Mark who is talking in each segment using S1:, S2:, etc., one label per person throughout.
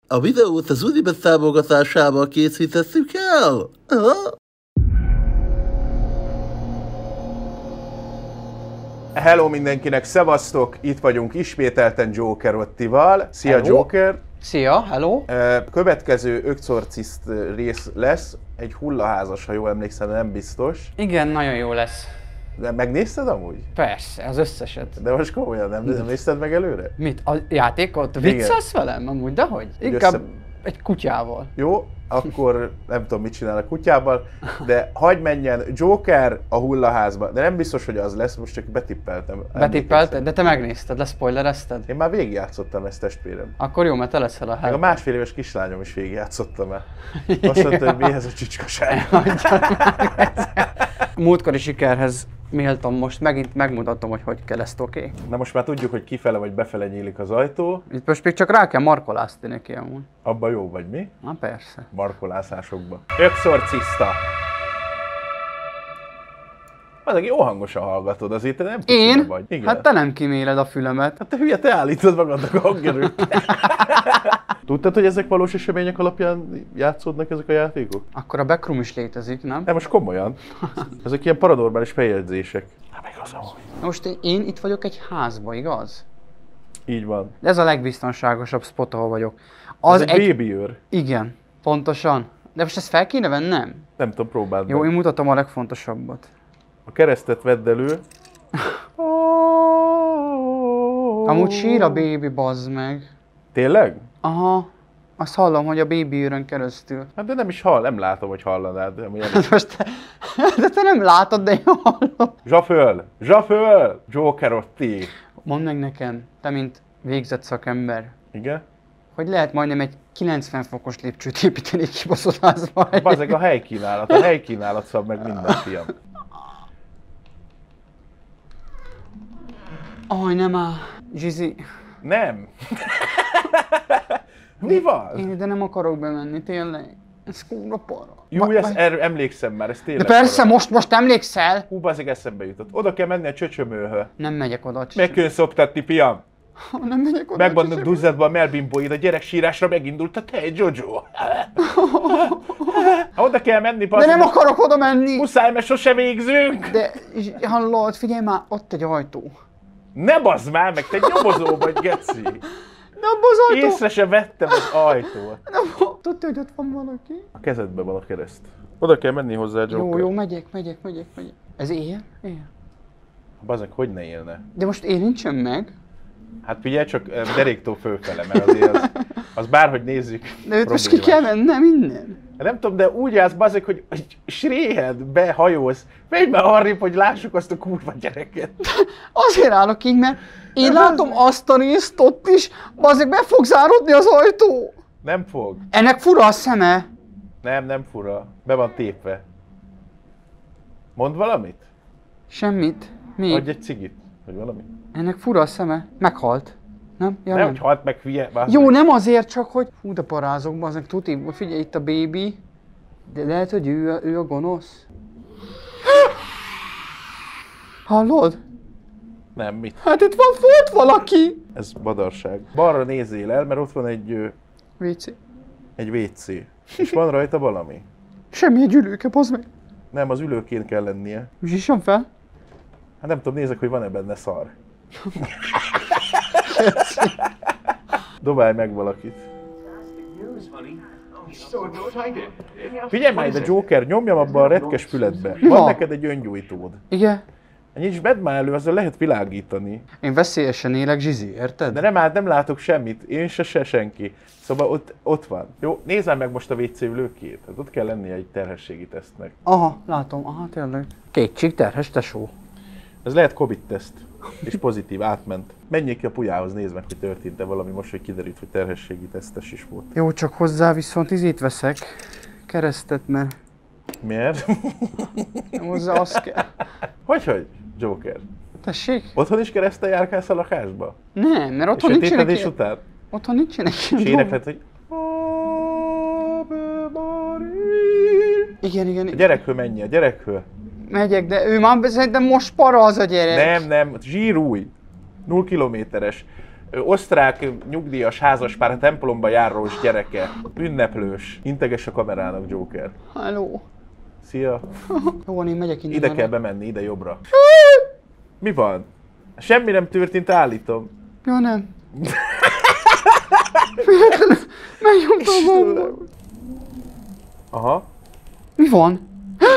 S1: A videót az Unibet támogatásával készítettük el.
S2: Hello mindenkinek, szevasztok! Itt vagyunk ismételten Joker Ottival. Szia hello. Joker!
S3: Szia, hello!
S2: Következő Ökzorciszt rész lesz, egy hullaházas, ha jól emlékszem, nem biztos.
S3: Igen, nagyon jó lesz.
S2: De megnézted amúgy?
S3: Persze, az összeset.
S2: De most komolyan nem nézted meg előre?
S3: Mit? A játékot? Viccelsz velem amúgy, dehogy? Inkább egy kutyával.
S2: Jó, akkor nem tudom mit csinál a kutyával, de hagyj menjen Joker a hullaházba. De nem biztos, hogy az lesz, most csak betippeltem.
S3: Betippelted? De te megnézted, leszpoilerezted?
S2: Én már végigjátszottam ezt, testvérem.
S3: Akkor jó, mert te leszel a help.
S2: Meg a másfél éves kislányom is végigjátszottam el. Azt mondta, hogy mihez a csicskaság.
S3: Múltkori sikerhez méltam, most megint megmutatom, hogy kell ezt, oké?
S2: Na most már tudjuk, hogy kifele vagy befele nyílik az ajtó.
S3: Itt most még csak rá kell markolászni neki amúgy.
S2: Abba jó vagy mi?
S3: Na persze.
S2: Markolászásokba. Ökzorcista! Azok jó hangosan hallgatod, azért te nem
S3: én?
S2: Vagy. Igen.
S3: Hát te nem kiméled a fülemet.
S2: Hát te hülye, te állítod magadnak a hangerőt. Tudtad, hogy ezek valós események alapján játszódnak ezek a játékok?
S3: Akkor a backroom is létezik, nem?
S2: Nem, most komolyan. Ezek ilyen paranormális feljegyzések. Hát meg az amúgy.
S3: Most én itt vagyok egy házba, igaz?
S2: Így van.
S3: De ez a legbiztonságosabb spot, ahol vagyok.
S2: Az egy baby őr.
S3: Igen, pontosan. De most ezt fel kéne vennem?
S2: Nem tudom, próbáld
S3: Jó,
S2: meg.
S3: én mutatom a legfontosabbat.
S2: A keresztet vedd elő.
S3: Amúgy sír a baby, bazd meg.
S2: Tényleg?
S3: Aha. Azt hallom, hogy a baby őrön keresztül.
S2: Hát de nem is hall, nem látom, hogy hallanád.
S3: Most de te nem látod, de én hallom.
S2: Zsaföl! Zsaföl! Joker Otti!
S3: Mondd meg nekem, te mint végzett szakember,
S2: Igen?
S3: hogy lehet majdnem egy 90 fokos lépcsőt építeni egy kibaszott házba.
S2: Bazzeg a helykínálat szab meg minden, fiam.
S3: Aj, nem áll. Zsizi.
S2: Nem! Mi van?
S3: De nem akarok bemenni, tényleg. Ez kurva para.
S2: Jó, erről emlékszem már, ez tényleg
S3: de persze,
S2: para.
S3: most emlékszel?
S2: Hú, bazzeg eszembe jutott. Oda kell menni a csöcsömőhöz.
S3: Nem megyek oda.
S2: Meg kell szoptatni, fiam.
S3: Nem megyek oda.
S2: Meg vannak duzzadva a melbimbóid, a gyereksírásra megindult a te, Jojo. Oda kell menni, bazzeg.
S3: De nem akarok oda menni.
S2: Muszáj, mert sose végzünk.
S3: De hallod, figyelj már, ott egy ajtó.
S2: Ne bazd már meg, te nyomozó vagy, geci.
S3: De abba az ajtó.
S2: Észre se vettem az ajtót.
S3: Tudod, hogy ott van valaki?
S2: A kezedben van a kereszt. Oda kell menni hozzá, Joker.
S3: Jó, megyek. Ez él? Él.
S2: Bazzeg, hogy ne élne?
S3: De most érintsen meg.
S2: Hát figyelj csak deréktól fölfele, mert azért az bárhogy nézzük.
S3: De őt most ki kell mennem innen.
S2: Nem tudom, de úgy állsz, bazzeg, hogy sréhed, behajóz. Menj már arrébb, hogy lássuk azt a kurva gyereket.
S3: Azért állok így, mert én látom azt a részt ott is, bazzeg be fog záródni az ajtó.
S2: Nem fog.
S3: Ennek fura a szeme.
S2: Nem fura. Be van tépve. Mondd valamit?
S3: Semmit. Mi?
S2: Adj egy cigit, vagy valami.
S3: Ennek fura a szeme. Meghalt. Nem? Ja,
S2: nem, hogy halt meg, hülye.
S3: Jó, nem azért, csak hogy... Hú, de parázok, bazzeg, tuti, figyelj, itt a baby. De lehet, hogy ő a gonosz. Hallod?
S2: Nem, mit?
S3: Hát itt van fort valaki!
S2: Ez badarság. Balra nézzél el, mert ott van egy...
S3: WC.
S2: Egy WC. És van rajta valami?
S3: Semmi, egy ülőke, bazd meg.
S2: Nem, az ülőként kell lennie.
S3: Zsissam fel.
S2: Hát nem tudom, nézek, hogy van-e benne szar. Dobálj meg valakit. Figyelj már ide, Joker, nyomjam abba a retkes füledbe. Van neked egy öngyújtód.
S3: Igen.
S2: Nyisd bedd már elő, azzal lehet világítani.
S3: Én veszélyesen élek, Zsizi, érted?
S2: De nem látok semmit, én se senki. Szóval ott van. Jó, nézd meg most a WC ülőkét. Hát ott kell lennie egy terhességi tesztnek.
S3: Aha, látom, aha, tényleg. Kétség terhes, tesó.
S2: Ez lehet Covid-teszt. És pozitív, átment. Menjél ki a pulyához, nézd meg, hogy történt-e valami most, hogy kiderült, hogy terhességi tesztes is volt.
S3: Jó, csak hozzá viszont izét veszek. Keresztet, mert...
S2: Miért?
S3: Hozzá azt kell.
S2: Hogy? Joker?
S3: Tessék?
S2: Otthon is keresztel járkálsz a lakásba?
S3: Nem, mert otthon
S2: és
S3: nincsenek
S2: ilyen... után?
S3: Otthon nincsenek ilyen
S2: és énekled, hogy...
S3: Igen.
S2: A gyerekhő menj, a gyerekhő.
S3: Megyek, de ő már szerintem most para az a gyerek.
S2: Nem, zsírúj. 0 kilométeres. Osztrák nyugdíjas házaspár a templomba járós gyereke. Ünneplős. Integes a kamerának, Joker.
S3: Hello.
S2: Szia.
S3: Jó van, én megyek innen.
S2: Ide kell bemenni, ide jobbra. Mi van? Semmi nem történt, állítom.
S3: Ja, nem. Megnyomtam a gombot.
S2: Aha.
S3: Mi van?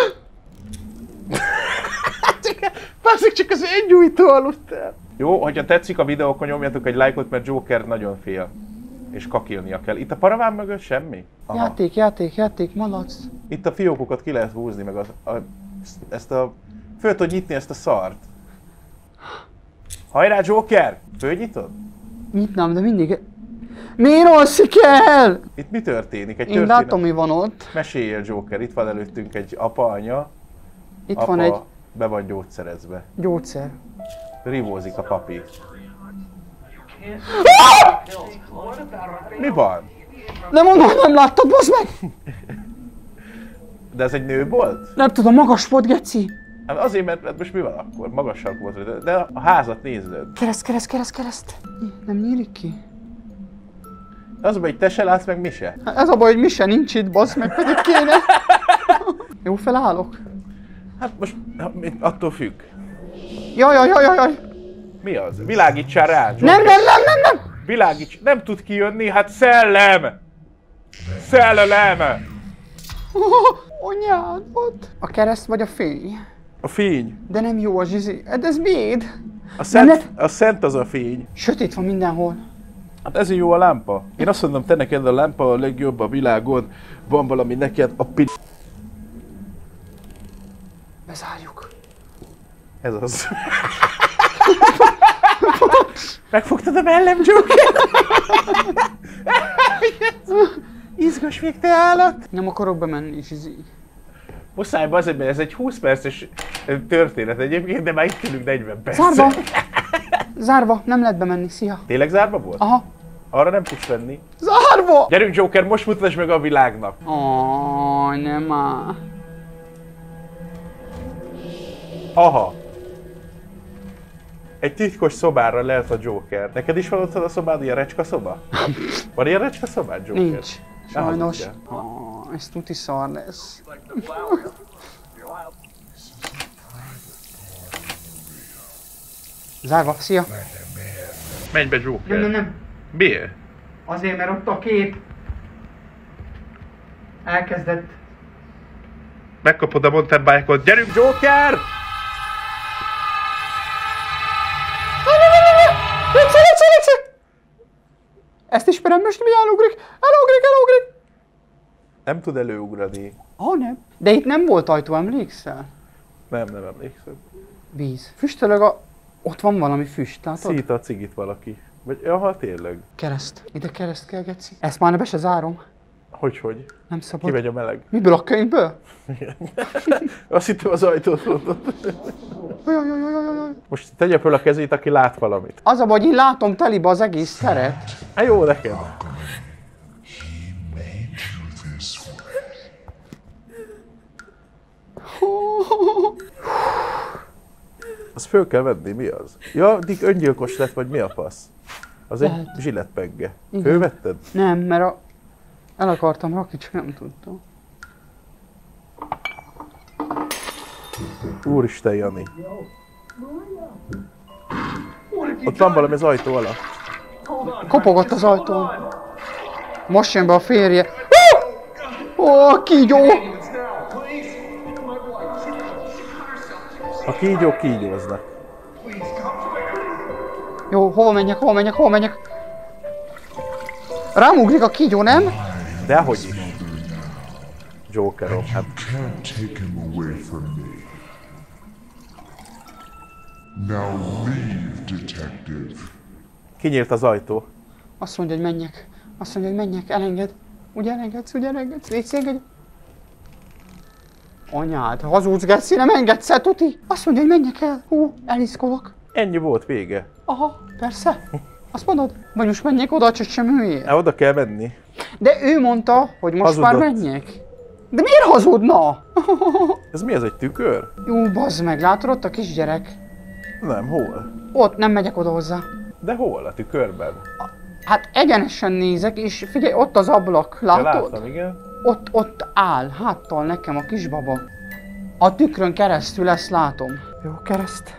S2: Bászik, csak az egy gyújtó aludtál. Jó, hogyha tetszik a videó, akkor nyomjatok egy lájkot, mert Joker nagyon fél. És kakilnia kell. Itt a paraván mögött semmi? Aha.
S3: Játék, malac.
S2: Itt a fiókokat ki lehet húzni, meg föl tudod nyitni ezt a szart. Hajrá, Joker! Fölnyitod?
S3: Nyitnám, de mindig... Miért alszik el?
S2: Itt mi történik? Egy
S3: Én látom, mi van ott.
S2: Meséljél, Joker, itt van előttünk egy apa, anya.
S3: Itt
S2: apa
S3: van egy
S2: be van gyógyszerezve.
S3: gyógyszer.
S2: Rivózik a papi. Mi van?
S3: De mondom, nem láttad, baszd meg!
S2: De ez egy nő volt?
S3: Nem tudom, magas volt, geci.
S2: Hát azért, mert most mi van akkor? Magasabb volt, de a házat nézd.
S3: Kereszt. Nem nyílik ki?
S2: Az a baj, hogy te se látsz, meg mi se.
S3: Hát ez a baj, hogy mi se nincs itt, baszd meg, pedig kéne. Jó, felállok.
S2: Hát most attól függ.
S3: Jaj.
S2: Mi az? Világítsál rá, Joker.
S3: Nem.
S2: Világíts, nem tud kijönni, hát szellem! Szellem!
S3: Anyád volt. A kereszt vagy a fény?
S2: A fény.
S3: De nem jó a zsizi. De ez miéd?
S2: A szent az a fény.
S3: Sötét van mindenhol.
S2: Hát ezért jó a lámpa. Én azt mondom, te neked a lámpa a legjobb a világon. Van valami neked a
S3: Bezárjuk.
S2: Ez az. Megfogtad a mellem, Joker? Izgos még, te állat!
S3: Nem akarok bemenni, zsizi.
S2: Muszáj, azért, mert ez egy 20 perces történet egyébként, de már itt ülünk 40 perc.
S3: Zárva, nem lehet bemenni, szia.
S2: Tényleg zárva volt?
S3: Aha.
S2: Arra nem tudsz venni.
S3: Zárva!
S2: Gyerünk, Joker, most mutasd meg a világnak.
S3: Nem már.
S2: Aha. Egy titkos szobára lehet a Joker. Neked is van otthon a szobád, ilyen recska szoba? Van ilyen recska szobád, Joker?
S3: Nincs. Sajnos.
S2: Ah,
S3: Ez tuti szar lesz. Zárva, szia.
S2: Menj be, Joker.
S3: Nem.
S2: Miért?
S3: Azért, mert ott a kép elkezdett.
S2: Megkapod a mountain bike-ot. Gyerünk, Joker!
S3: Légy! Ezt ismerem, most mi elugrik? Elugrik!
S2: Nem tud előugrani.
S3: Nem. De itt nem volt ajtó, emlékszel?
S2: Nem emlékszem.
S3: Víz. Füstölög Ott van valami füst, látod?
S2: Szít a cigit valaki. Vagy, aha, tényleg.
S3: Kereszt. Ide kereszt kell, geci. Ezt már be se zárom.
S2: Hogy?
S3: Nem szabad.
S2: Kimegy a meleg.
S3: Miből, a könyvből?
S2: Azt hittem az ajtót mondod.
S3: Jaj.
S2: Most tegye föl a kezét, aki lát valamit.
S3: Az a baj, hogy én látom telibe az egész teret.
S2: Hát jó neked. Azt föl kell venni, mi az? Ja, Dick öngyilkos lett, vagy mi a fasz? Az egy zsiletpegge. Fölvetted?
S3: Nem, mert el akartam rakni, csak nem tudtam.
S2: Úristen, Jani. Ott van valami az ajtó alatt.
S3: Kopogott az ajtón. Most jön be a férje. Ó, kígyó!
S2: A kígyók kígyóznak.
S3: Jó, hol menjek? Rám ugrik a kígyó, nem?
S2: Dehogy is. Jokerom, hát.
S4: Can't take him away from me. Now leave, detective.
S2: Kinyílt az ajtó.
S3: Azt mondja, hogy menjek. Elenged. Ugye elengedsz? Légy engedj. Anyád, hazudsz, geci, nem engedsz el, tuti? Azt mondja, hogy menjek el. Eliszkolok.
S2: Ennyi volt, vége.
S3: Aha, persze. Azt mondod? Vagy most menjek oda, csak sem hülyél?
S2: Oda kell menni.
S3: De ő mondta, hogy most
S2: Hazudott.
S3: már menjek. De miért hazudna?
S2: Ez mi, ez egy tükör?
S3: Jó, bazd meg, látod ott a kisgyerek?
S2: Nem, hol?
S3: Ott, nem megyek oda hozzá.
S2: De hol? A tükörben?
S3: Hát egyenesen nézek, és figyelj, ott az ablak,
S2: Ja,
S3: látod?
S2: láttam, igen.
S3: Ott áll, háttal nekem a kisbaba. A tükrön keresztül ezt látom. Jó, kereszt.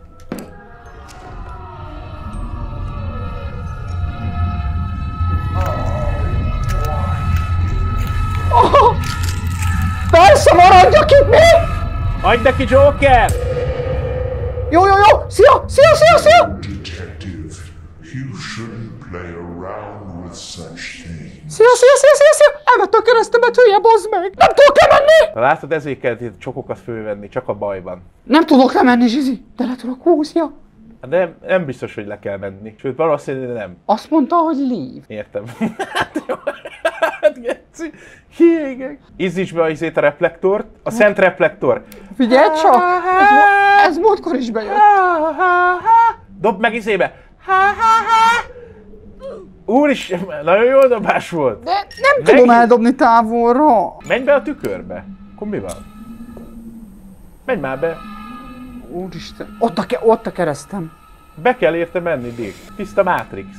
S3: Oh! Persze, maradjak itt még!
S2: Adj neki, Joker!
S3: Jó! Szia!
S4: Detective, you shouldn't play around with such things.
S3: Szia! Elvette a keresztemet, hülye, bazd meg! Nem tudok lemenni!
S2: Na látod, ezért kellett itt csokokat fölvenni, csak a bajban.
S3: Nem tudok lemenni, Zsizi, de le tudok húzni.
S2: De nem biztos, hogy le kell menni. Sőt, valószínűleg nem.
S3: Azt mondta, hogy leave.
S2: Értem. Hát geci, kiégek. Izzíts be a reflektort, a szent reflektor.
S3: Figyelj csak! Ez múltkor is bejött.
S2: Dobd meg izébe. Úristen, nagyon jó dobás volt.
S3: De nem tudom eldobni távolra.
S2: Menj be a tükörbe. Akkor mi van? Menj már be.
S3: Úristen, ott a keresztem.
S2: Be kell érte menni, Dick. Tiszta Matrix.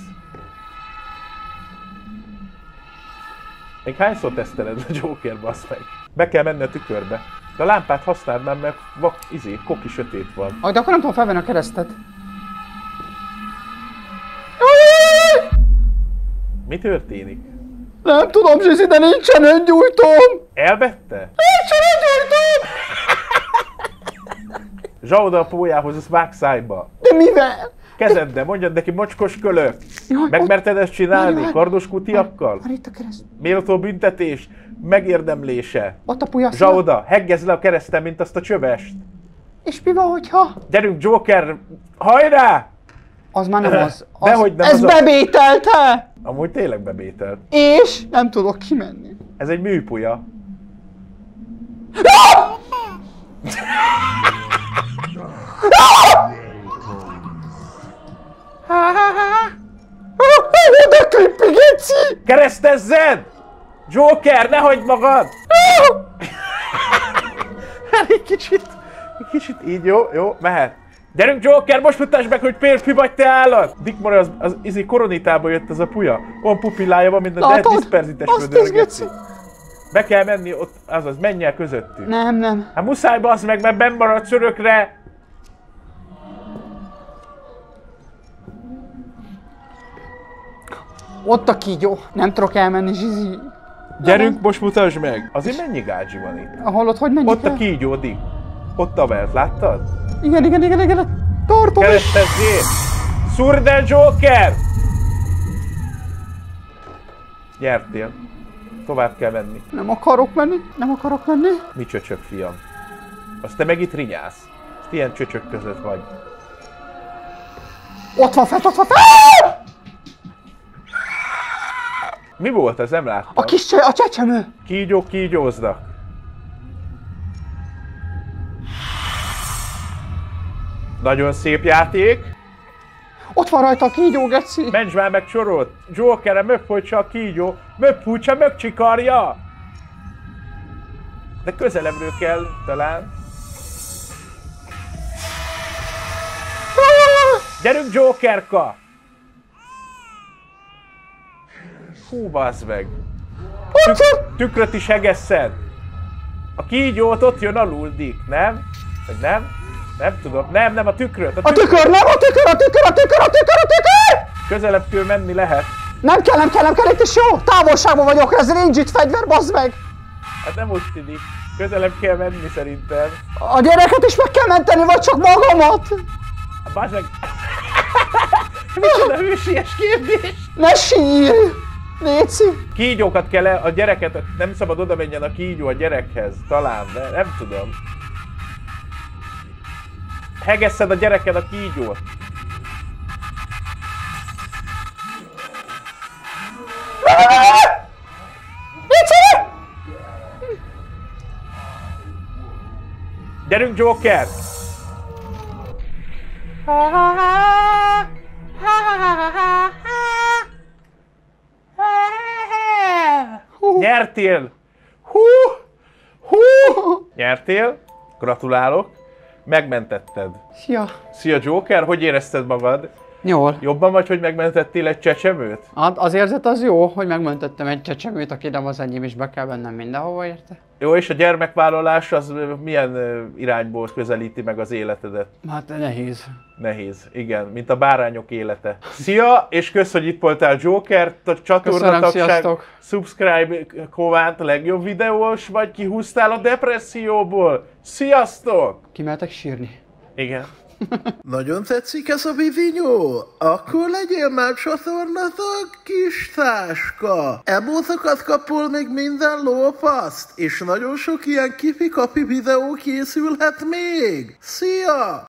S2: Még hányszor teszteled a Joker, bassz meg? Be kell menni a tükörbe. De a lámpát használd már, mert koki sötét van.
S3: De akkor nem tudom felvenni a keresztet.
S2: Mi történik?
S3: Nem tudom, Zsizi, de nincsen öngyújtóm!
S2: Elvette?
S3: Nincsen öngyújtóm!
S2: Zsa oda a pólyához, azt vág szájba.
S3: De mivel?
S2: Kezeddel, mondjad neki, mocskos kölök.
S3: Jaj,
S2: Megmerted ezt csinálni?
S3: Várj.
S2: Kardos kutiakkal?
S3: Már itt a kereszt.
S2: Méltó büntetés? Megérdemlése?
S3: Ott a pulya.
S2: Zsa oda, heggezz le a kereszten, mint azt a csövest.
S3: És mi van, hogyha?
S2: Gyerünk, Joker! Hajrá!
S3: Az már nem az.
S2: Dehogy nem
S3: ez
S2: az a-
S3: bebételte!
S2: Amúgy tényleg bebételt.
S3: És nem tudok kimenni.
S2: Ez egy műpulya.
S3: Oda klippi, geci!
S2: Keresztezzed! Joker, ne hagyd magad! egy kicsit így, jó, mehet. Gyerünk, Joker, most mutasd meg, hogy férfi vagy, te állat! Dick Murray az koronitából jött ez a puya. Olyan pupillája van, mint a Dead Disperzites földön, geci. Be kell menni, ott, azaz, menj el közöttük.
S3: Nem.
S2: Hát muszáj, bassz meg, mert benn maradsz örökre.
S3: Ott a kígyó. Nem tudok elmenni, Zsizi.
S2: Gyerünk, most mutasd meg. Azért mennyi gádzsi van itt?
S3: Hallod, hogy menjek
S2: Ott a
S3: el?
S2: kígyó, Dick. Ott a velt, láttad?
S3: Igen. Tartom.
S2: Keresztezzél! Szúrd el, Joker! Nyertél. Tovább kell menni.
S3: Nem akarok menni.
S2: Mi csöcsök, fiam? Azt te meg itt rinyálsz. Azt ilyen csöcsök között vagy.
S3: Ott van fent.
S2: Mi volt ez? Nem láttam.
S3: A csecsemő.
S2: Kígyók kígyóznak. Nagyon szép játék.
S3: Ott van rajta a kígyó, geci.
S2: Menj már meg csorolt. Jokerre megfojtsa a kígyó. Megfújtsa, megcsikarja. De közelebbről kell talán. Gyerünk, Jokerka! Hú, bazd meg. Tükröt is hegeszed. A kígyót ott jön alul, Dick, nem? Vagy nem? Nem tudom. Nem, a tükröt.
S3: A tükör.
S2: Közelebb kell menni lehet.
S3: Nem kell, itt is jó. Távolságban vagyok, ez range-it fegyver, bazd meg.
S2: Hát nem úgy tűnik. Közelebb kell menni szerintem.
S3: A gyereket is meg kell menteni, vagy csak magamat.
S2: Bazd meg. Micsoda hősies kérdés.
S3: Ne sírj. Léci.
S2: Kígyókat kell a gyereket, nem szabad oda menjen a kígyó a gyerekhez. Talán, de nem tudom. Hegeszed a gyereked a kígyót. Gyerünk, Joker! Nyertél! Nyertél? Gratulálok! Megmentetted.
S3: Szia.
S2: Szia, Joker, hogy érezted magad?
S3: Jól.
S2: Jobban vagy, hogy megmentettél egy csecsemőt?
S3: Hát az érzet az jó, hogy megmentettem egy csecsemőt, aki nem az enyém, és be kell vennem mindenhova érte.
S2: Jó, és a gyermekvállalás az milyen irányból közelíti meg az életedet?
S3: Hát nehéz.
S2: Nehéz, igen, mint a bárányok élete. Szia, és kösz, hogy itt voltál, Joker, csatornatagság,
S3: sziasztok.
S2: subscribe, Kovánt, a legjobb videós, vagy kihúztál a depresszióból. Sziasztok!
S3: Kimeltek sírni.
S2: Igen.
S1: Nagyon tetszik ez a bivinyó? Akkor legyél már csatornatag, kis táska! Emótokat kapol még minden lópaszt, és nagyon sok ilyen kipi-kapi videó készülhet még! Szia!